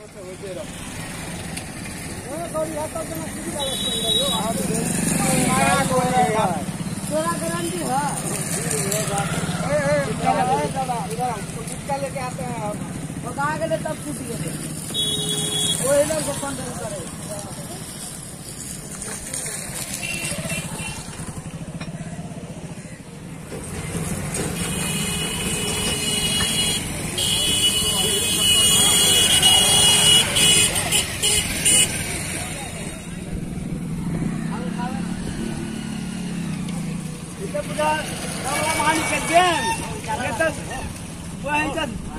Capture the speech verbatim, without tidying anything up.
Guarantee है लेके आते हैं भगा गए तब छूट गए वही लोग कंट्रोल करे। पूरा मानी के गेम